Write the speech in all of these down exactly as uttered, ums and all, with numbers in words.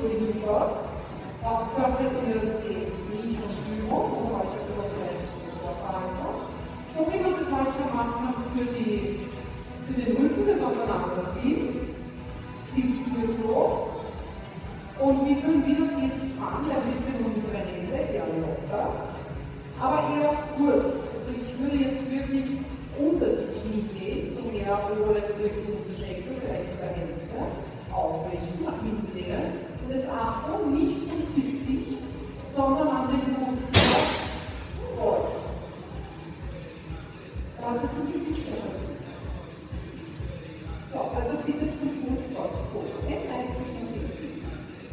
Entschuldigung schaut. Hauptsache ihr seht nicht und Führung und heute über so wie man das heute schon macht, für, die, für den Rücken das Auseinanderziehen, sitzen wir so und wickeln wieder dieses Band ein bisschen um unsere Hände, eher locker, aber eher kurz. Also ich würde jetzt wirklich unter die Knie gehen, so mehr oberes Rücken und Schenkel, vielleicht sogar Hände, aufrichten, nach hinten lehnen. Und jetzt Achtung, nicht zum Gesicht, sondern an den Brustkorb. Das ist ein Gesicht. So, also bitte zum Brustkorb. So, okay? Neigt sich nach hinten.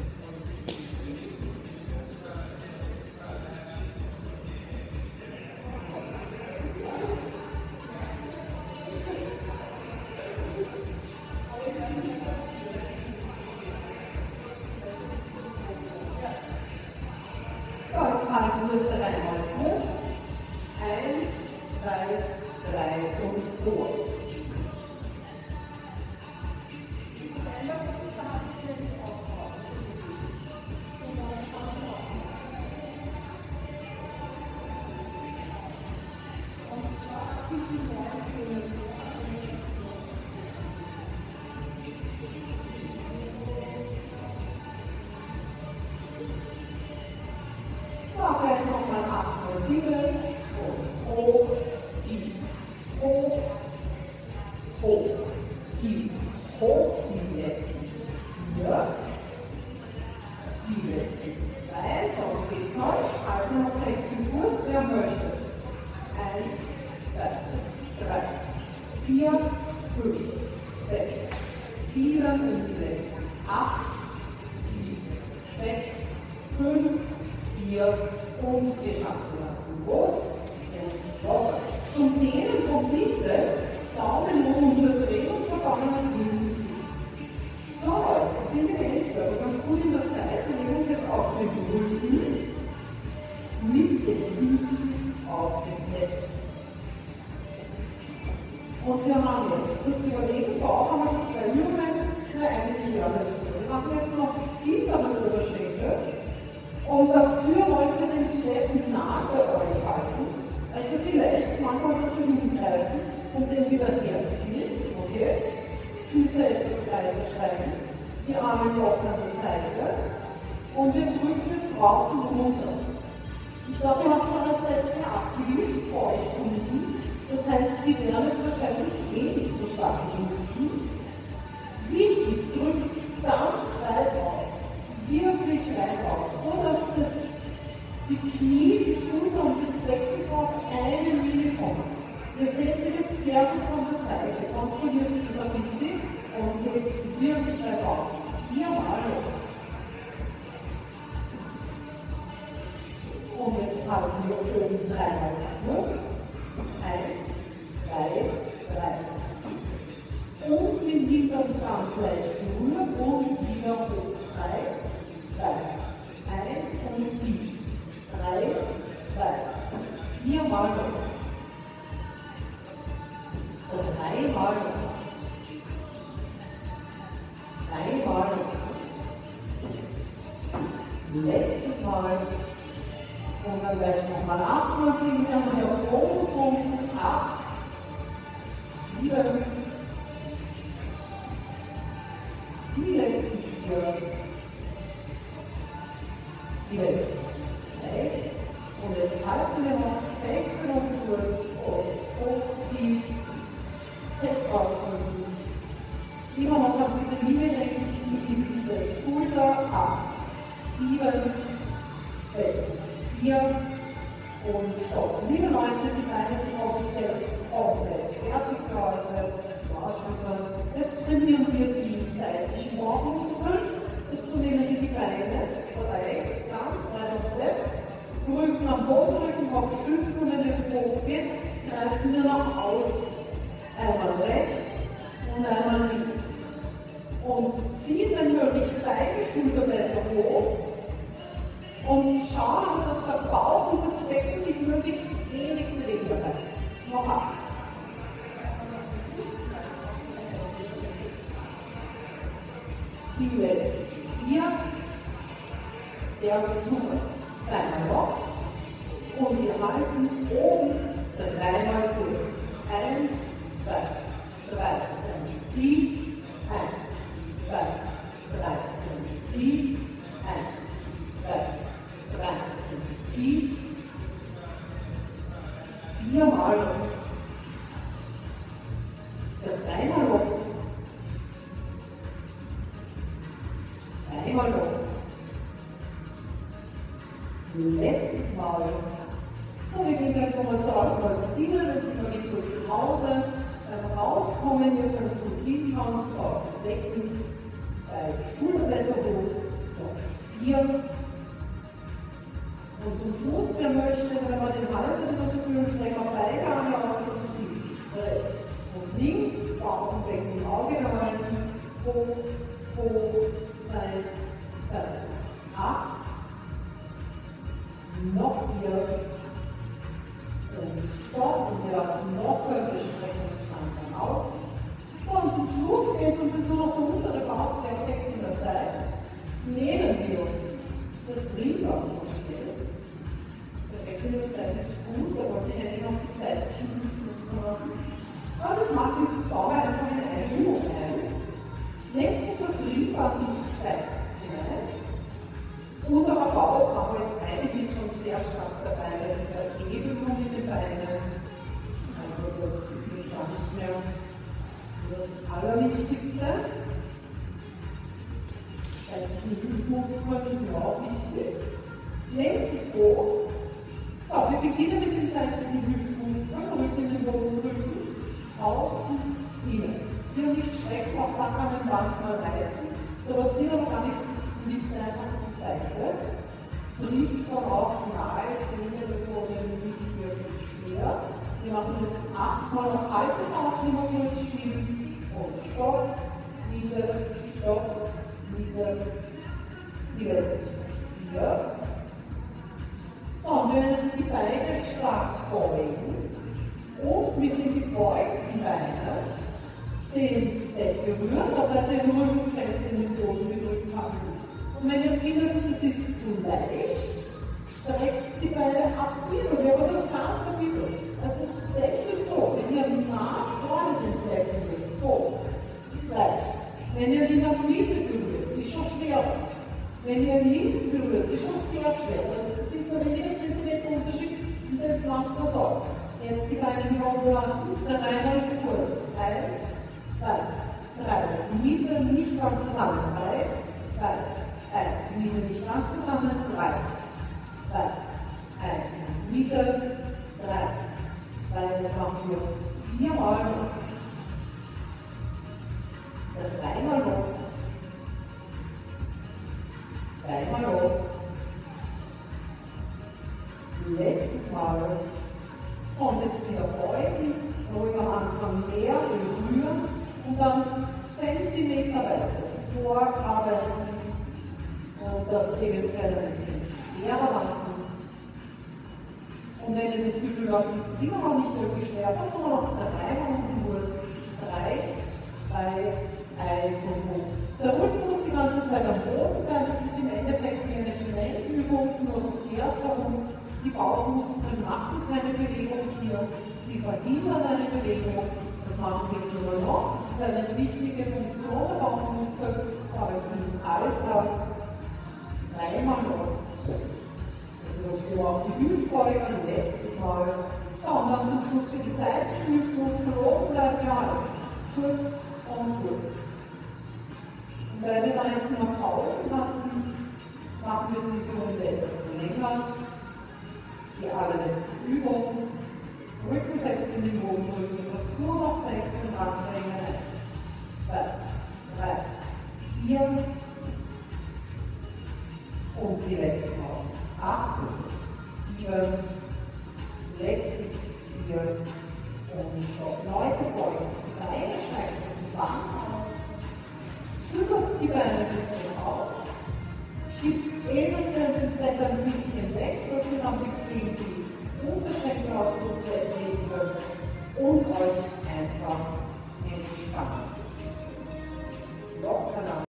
So, jetzt halten wir dreimal kurz. Eins, zwei, drei und vor. So, gleich nochmal acht, sieben und hoch, tief, hoch, hoch, tief, hoch, die letzten vier, die letzten zwei, so geht's euch, halten wir sechzehn kurz, wer möchte. Eins, zwei, drei, vier, fünf, sechs, sieben und die letzten acht, sieben, sechs, fünf, vier und wir schaffen lassen. Los und locker. Zum Dehnen vom Bizeps, Daumen runter drehen und so Daumen nach hinten ziehen. So, das sind die Hände ganz gut in der Zeit. Wir nehmen uns jetzt auf den Rücken mit den Füßen auf den Sättel. Und wir haben jetzt kurz überlegen, Bauch haben wir schon zwei Übungen, für eine Jahres. Wir machen jetzt noch tiefere Oberschenkel. Und dafür wollt ihr den Step nach bei euch halten. Also vielleicht manchmal das hingreifen und den wieder herziehen. Okay? Füße etwas breiter steigen. Die Arme locker an die Seite. Und wir drücken jetzt rauf und runter. Ich glaube, ihr habt es einerseits sehr abgewischt vor euch unten. Das heißt, die werden jetzt wahrscheinlich eh nicht so stark wünschen. Wichtig, drückt es ganz weit auf. Wirklich weit auf, so dass das, die Knie, die Schulter und das Becken so auf eine Linie kommen. Ihr seht sie jetzt sehr gut von der Seite. Kontrolliert es ein bisschen und geht es wirklich weit auf. Viermal. Und jetzt haben wir oben dreimal kurz. Eins, zwei, drei. Und den Hintern ganz leicht berühren und wieder hoch. Drei, zwei, eins und tief. Drei, zwei, viermal noch. Dreimal noch. Zweimal noch. Letztes Mal. Und dann gleich nochmal atmen. Sind wir noch der Bodensunken. Acht, sieben. Die letzten vier. Die letzten zwei. Und jetzt halten wir noch sechzehn und kurz und hoch, tief, fest aufdrücken. Immer noch auf diese Linie lenken, in der Schulter, acht, sieben, letzten vier und stopp. Liebe Leute, die Beine sind offiziell komplett vertikal, jetzt trainieren wir die seitlichen Bauchmuskeln. Dazu nehmen wir die Beine breit, ganz breit auf Sepp, Rücken am Boden, Rücken auf Stützen und wenn es hoch geht, greifen wir nach außen. Einmal rechts und einmal links. Und ziehen, wenn möglich, beide Schulterblätter hoch und schauen, dass der Bauch und das Becken sich möglichst wenig bewegen bleiben. Noch acht. Die letzten vier, Sehr gut, super. Zweimal noch. Und wir halten oben dreimal kurz. Eins, zwei, drei. Und tief. Eins, zwei, drei. Und tief. Eins, zwei, drei. Und tief. Viermal noch. Dreimal noch. Zweimal noch. Letztes Mal. So, wir gehen gleich nochmal zur Altmassine, jetzt sind wir nicht so zu Hause. Beim Raufkommen, wir können es gut hinschauen, so auf den Becken, bei Schulblätter hoch, noch vier. Und zum Schluss, wer möchte, wenn man den Hals wieder zu fühlen, strecken wir beide Arme auf und sie rechts und links, Bauchenbecken im Auge halten, hoch, hoch, Seite, Seite. Acht. Noch vier. Und stopp. Und wir lassen locker. Wir strecken uns langsam aus. So, und zum Schluss geht uns jetzt nur noch der untere Bauch perfekt in der Zeit. Nehmen wir uns das Riemen vorstellen. Perfekt in der Zeit ist gut, da wollte ich eigentlich noch die Seite machen. Aber das macht dieses Bauch einfach in eine Übung ein. Nehmt sich das Riemen steigt hinein. Unterer Bauch arbeitet eigentlich schon sehr stark dabei, dieser Hebelung mit den Beinen. Also das ist jetzt gar nicht mehr das Allerwichtigste. Die Hüftmuskeln sind auch wichtig. Nehmt sich hoch. So, wir beginnen mit den seitlichen Hüftmuskeln, Rücken in den Bodenrücken, außen, innen. Hier nicht strecken, auch da kann man manchmal reißen. So passiert aber gar nichts, das liegt einfach diese Seite. Trifft dann auch nahe, Dinge, das wurde nicht wirklich schwer. Wir machen jetzt achtmal noch halbe Tasten, immer kurz spielen. Und stopp, wieder, stopp, wieder, die letzten vier. So, und wir werden jetzt die Beine stark beugen und mit den gebeugten Beinen den Step berühren, da bleibt der Rücken fest in den Boden gedrückt haben. Und wenn ihr findet, das ist zu leicht, streckt die Beine ab ein bisschen, aber nur ganz ein bisschen. Also steckt es so, wenn ihr nach vorne den Step berührt, so, ist leicht. Wenn ihr die nach Mitte berührt, ist schon schwer. Wenn ihr hinten berührt, ist schon sehr schwer. Das sind nur wenige Zentimeter Unterschied und das macht was aus. Jetzt die Beine wieder lassen, dreimal kurz. Eins, zwei, drei. Mitte nicht ganz zusammen. Drei, zwei, eins. Mitte nicht ganz zusammen. Drei, zwei, eins. Mitte, drei, zwei. Das machen wir viermal noch. Dreimal noch. Zweimal noch. Letztes Mal. So, und jetzt wieder beugen. Ruhig am Anfang mehr berühren. Und dann zentimeterweise vorarbeiten und das eventuell ein bisschen schwerer machen. Und wenn ihr das Gefühl habt, es ist immer noch nicht wirklich schwer, dann machen wir noch drei Runden kurz. Drei, zwei, eins und hoch. Der Rücken muss die ganze Zeit am Boden sein. Das ist im Endeffekt wie eine Gelenkübung, nur verkehrt herum. Die Bauchmuskeln machen keine Bewegung hier. Sie verhindern eine Bewegung. Das machen wir nur noch. Das ist eine wichtige Funktion der Bauchmuskel, aber im Alltag zweimal noch. Also auf die Hüftbeuger, letztes Mal. So, und dann zum Schluss für die Seitenhüftmuskel oben bleiben wir halten. Kurz und kurz. Und weil wir dann jetzt noch Pausen hatten, machen wir diese Runde etwas länger. Die allerletzte Übung. Rücken fest in den Boden drücken. Nur noch sechzehn Handringen. eins, zwei, drei, vier. Und die letzten noch. acht, sieben. Letzten vier. Und stopp. Leute, folgt die Beine, steigt es die Band aus. Schüttelt die Beine